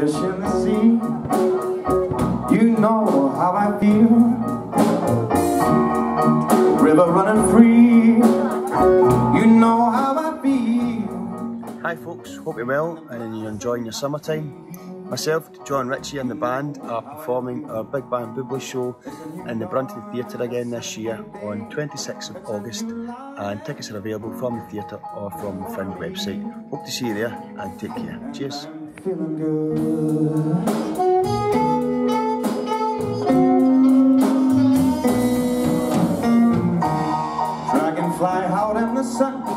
fish in the sea. You know how I feel. River running free. You know how I feel. Hi folks, hope you're well and you're enjoying your summertime. Myself, John Ritchie and the band are performing our big Band Bublé show in the Brunton Theatre again this year on 26th of August, and tickets are available from the theatre or from the Fringe website. Hope to see you there and take care. Cheers. Feeling good. Dragonfly out in the sun.